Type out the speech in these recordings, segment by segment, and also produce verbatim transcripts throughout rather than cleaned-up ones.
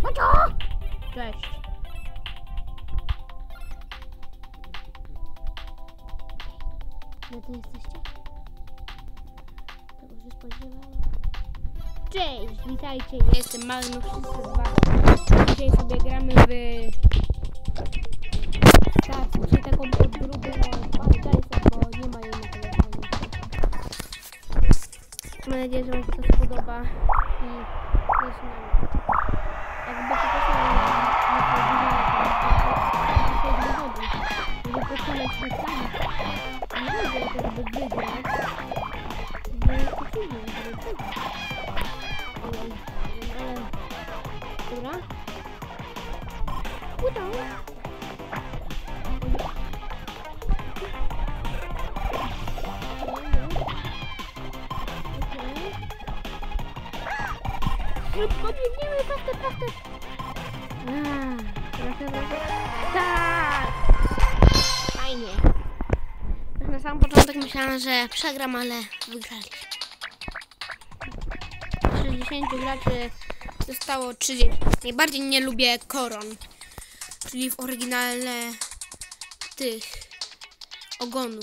Cześć. Gdzie to jesteście? Tego się spodziewałam. Cześć, witajcie. Ja jestem Mały Nuszysty z was. Dzisiaj sobie gramy w stację, czyli taką podróbę Paradise, bo nie ma jej na telefonie. Mam nadzieję, że wam się to spodoba i zaczynamy. Jakby to posłuchać na wychodzi, żeby posłuchać się sami. Nie wiem, jak to żeby wygrać. No jest to trudno, żeby wygrać. Ale... Dobra. Udało. Szybko biegniemy, paster, paster. Aaa, trochę, trochę. Tak! Fajnie. Na sam początek myślałam, że przegram, ale wygraliśmy. sześćdziesięciu graczy zostało trzydzieści. Najbardziej nie lubię koron, czyli w oryginale tych ogonów.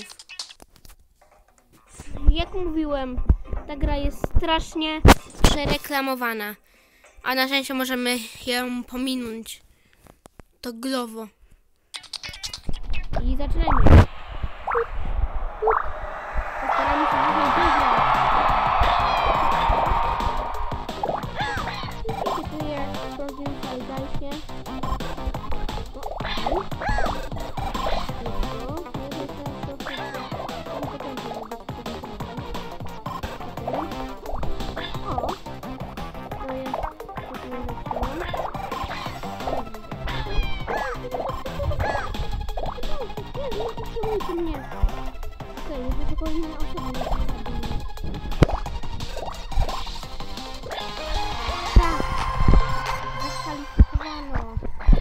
Jak mówiłem, ta gra jest strasznie przereklamowana, a na szczęście możemy ją pominąć to glowo. I zaczynajmy. Postaramy się dzisiaj wygrać. Cytuję w prawdziwym Paradise. Nie. Okej, jest tylko inna osoba. Tak. Zakwalifikowano.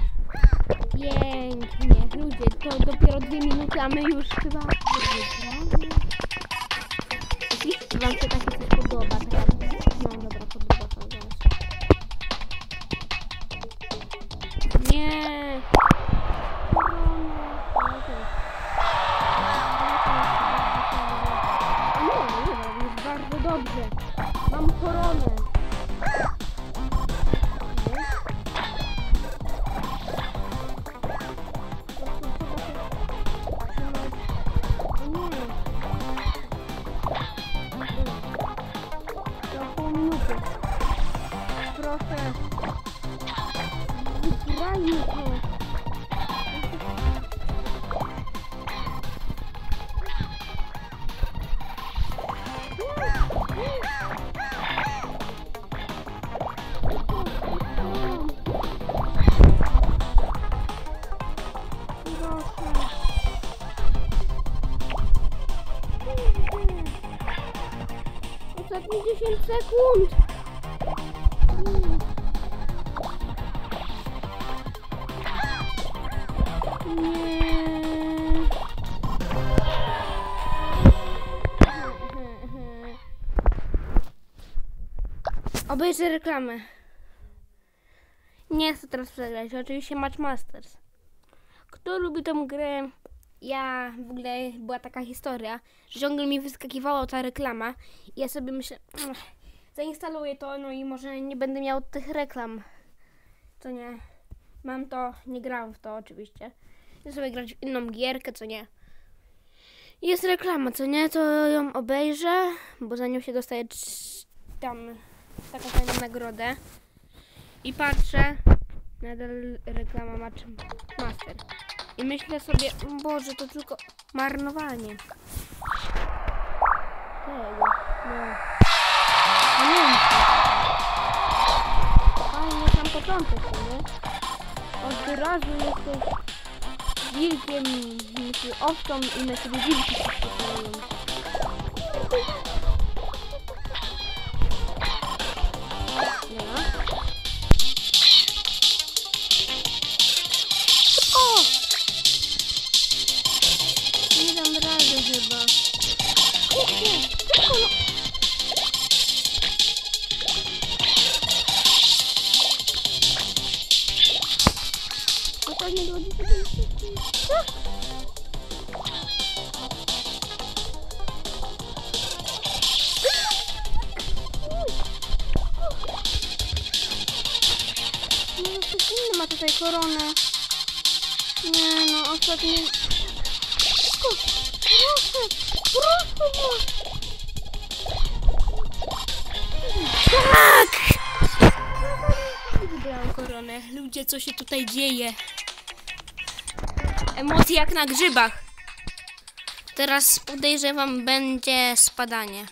Pięknie. Ludzie, to dopiero dwie minuty, a my już chyba wygramy. Jeśli wam się takie coś podoba, to ja... No dobra, podoba to zaraz. Nie. Dobrze, mam koronę. Za pół minuty. Proszę. Wygrajmy to. Ostatnie dziesięć sekund. Nie. Obejrzę reklamę. Nie chcę teraz przegrać. Oczywiście Match Masters. Kto lubi tę grę? Ja w ogóle była taka historia, że ciągle mi wyskakiwała ta reklama i ja sobie myślę, zainstaluję to, no i może nie będę miał tych reklam. Co nie? Mam to, nie grałam w to oczywiście. Chcę sobie grać w inną gierkę, co nie? Jest reklama, co nie? To ją obejrzę, bo za nią się dostaje tam taką fajną nagrodę. I patrzę, nadal reklama Match Master. I myślę sobie, Boże, to tylko marnowanie tego, no. Pamiętaj. Fajnie sam początek, nie? Od razu jesteś wilkiem, owcą i na ciebie wilki się sposobują. to nie rodzi. No, ktoś inny ma tutaj koronę. Nie no, ostatnio... Proszę, proszę was. Tak! Wybrałam koronę. Ludzie, co się tutaj dzieje? Emocje jak na grzybach. Teraz podejrzewam, będzie spadanie.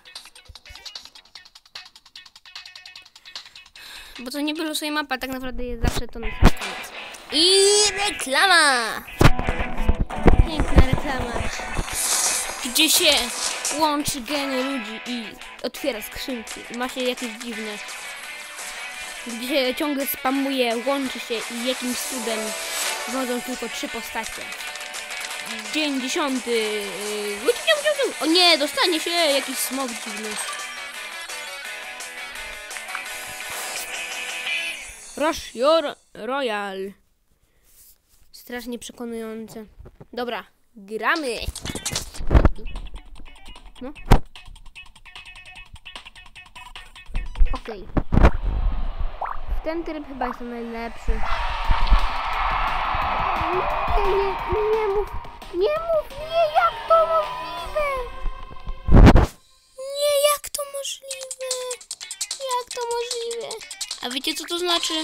Bo to nie było sobie mapa, tak naprawdę jest zawsze to na sam koniec. I reklama! Piękna reklama. Gdzie się łączy geny ludzi i otwiera skrzynki. I ma się jakieś dziwne. Gdzie się ciągle spamuje, łączy się i jakimś cudem wchodzą tylko trzy postacie. Dzień dziesiąty. O nie, dostanie się jakiś smok dziwny. Rush Your Royal. Strasznie przekonujące. Dobra, gramy. No. Okej. Okay. Ten tryb chyba jest najlepszy. Nie, nie, nie mów, nie mów, nie, jak to możliwe? Nie, jak to możliwe? Jak to możliwe? A wiecie, co to znaczy?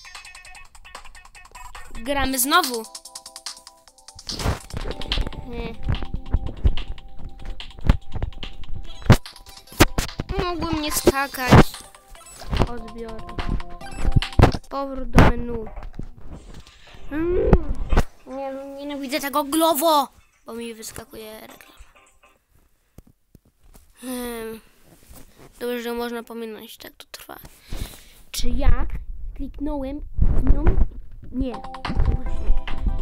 Gramy znowu. Nie. Mogłem nie skakać. Odbiór. Powrót do menu. Mm. Nie, nienawidzę tego glowo, bo mi wyskakuje reklama. Hmm. Dobrze, że można pominąć, tak to trwa. Czy ja kliknąłem w nią? Nie. Właśnie.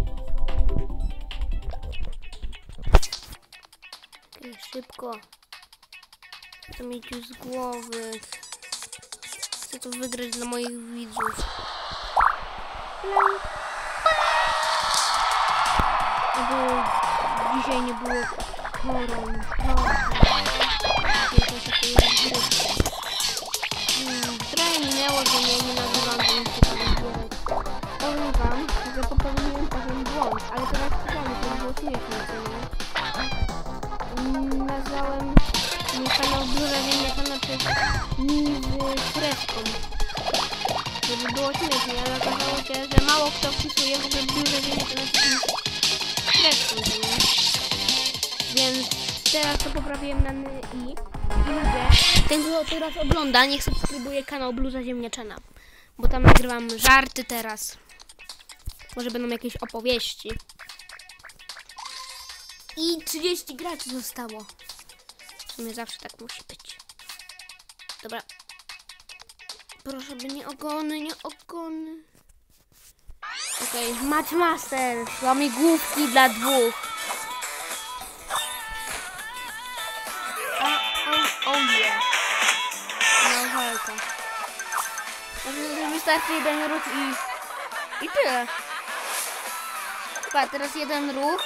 Okay, szybko. Chcę mieć już z głowy. Chcę to wygrać dla moich widzów. Bo dzisiaj nie było koron. Trochę minęło, że mnie nie nazywam, że nie chcę tam zbierać. Powiem wam, że popełniłem pewien błąd, ale teraz czytamy, to było śmieszne, co nie? Nazwałem mój kanał Blura Ziemniaczana przez mi z kreską. Żeby było śmiesznie, ale okazało się, że mało kto wpisuje w ogóle Blura Ziemniaczana z kreską, nie? Więc teraz to poprawiłem na N I i widzę, ten kto teraz ogląda, niech subskrybuje kanał Bluza Ziemniaczana, bo tam nagrywam żarty teraz. Może będą jakieś opowieści. I trzydzieści graczy zostało. W sumie zawsze tak musi być. Dobra. Proszę, by nie ogony, nie ogony. Okej, okay. Match Master. Łamigłówki dla dwóch. O, o nie. No walka. Wystarczy jeden ruch i... I tyle. Chyba teraz jeden ruch.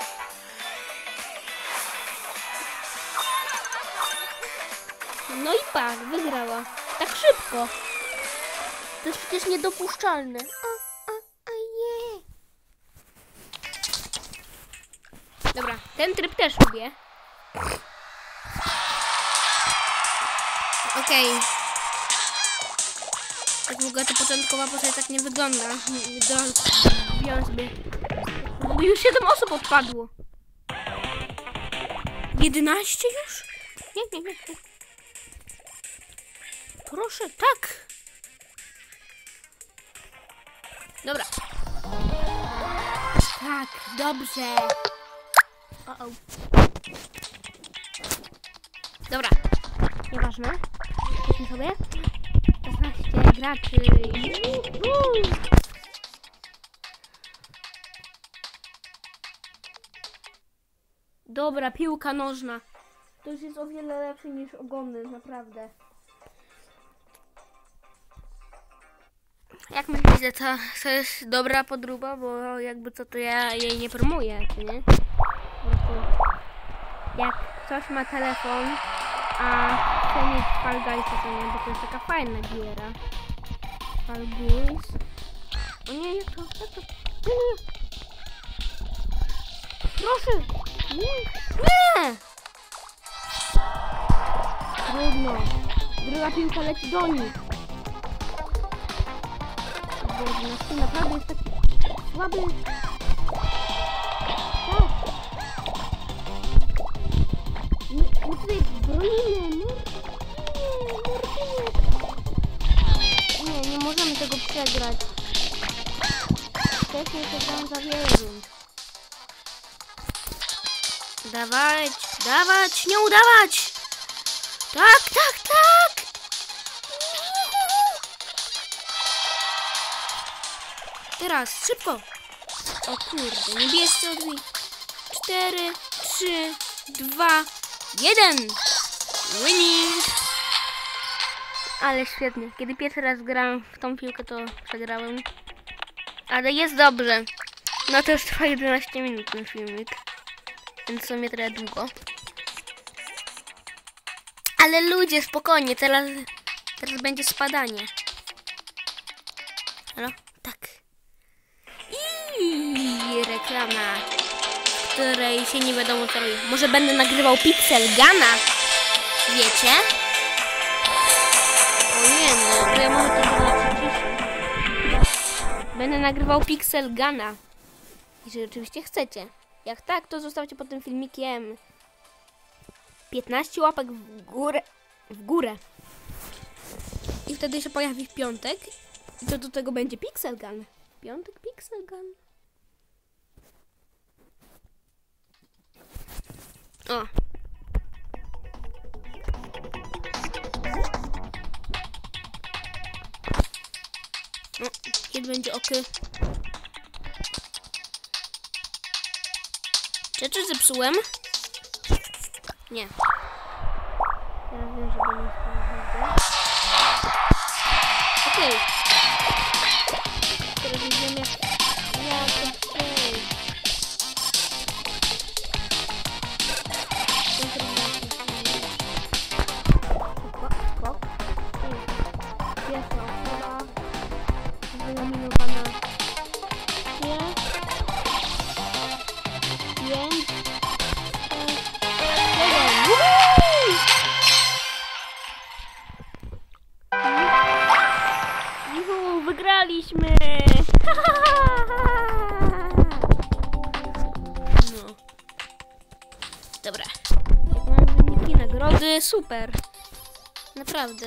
No i patrz, wygrała. Tak szybko. To jest przecież niedopuszczalne. A, a, a je. Dobra, ten tryb też lubię. Okej. Okay. Tak długo to początkowa postać tak nie wygląda. Biorę sobie. Już siedem osób odpadło. jedenaście już? Nie, nie, nie. Proszę, tak. Dobra. Tak, dobrze. O, o. Dobra. Nieważne. Weźmy sobie. szesnaście graczy. Uhu. Dobra, piłka nożna. To już jest o wiele lepsze niż ogony, naprawdę. Jak myślicie, to, to jest dobra podróba, bo jakby co, to ja jej nie promuję, czy nie? Po prostu jak ktoś ma telefon, a chce mieć Fall Guysa, to nie, bo to jest taka fajna giera. Fall Guys. O nie, jak to? Jak to? Nie, nie. Proszę! Nie! Nie! Trudno. Druga piłka leci do nich. Boże, nasz team naprawdę jest taki słaby. Tak. My, my tutaj bronimy. Nie, nie, nie. Nie, nie możemy tego przegrać. Wcześniej się tam zawierzył. Dawać, dawać, nie udawać! Tak, tak, tak! Teraz, szybko! O kurde, niebiescy odbij. Cztery, trzy, dwa, jeden! Winning! Ale świetnie. Kiedy pierwszy raz grałem w tą piłkę, to przegrałem. Ale jest dobrze. No to już trwa jedenaście minut ten filmik. Więc w sumie trochę długo. Ale ludzie, spokojnie, teraz, teraz będzie spadanie. Halo? Tak. I reklama, w której się nie wiadomo co robi. Może będę nagrywał Pixel Gana? Wiecie? O nie, no to ja może to zobaczyć. Będę nagrywał Pixel Gana. Jeżeli oczywiście chcecie. Jak tak, to zostawcie pod tym filmikiem piętnaście łapek w górę. W górę. I wtedy się pojawi w piątek. I to do tego będzie Pixel Gun. Piątek Pixel Gun. O. O, kiedy będzie ok. Czy czy zepsułem? Nie. Teraz wiem, że będę sprawdzał. Okej. Teraz nie wiem jak... Ja to przejść. Skok. Pierwsza osoba. Wyeliminowana. Nie. Pięć. Juhu, wygraliśmy! No. Dobra. Jak mamy wyniki, nagrody, super. Naprawdę.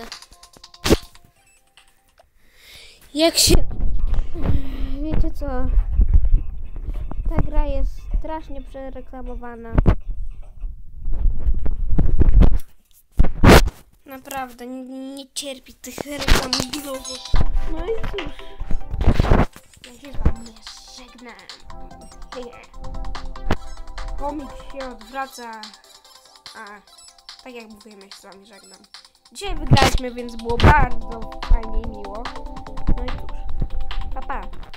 Jak się... Wiecie co? Ta gra jest strasznie przereklamowana. Naprawdę, nie, nie cierpi tych reklam blogu. No i cóż, ja się z wami żegnam. Komik się odwraca. A, tak jak mówiłem, ja się z wami żegnam. Dzisiaj wygraliśmy, więc było bardzo fajnie i miło. No i cóż, pa pa.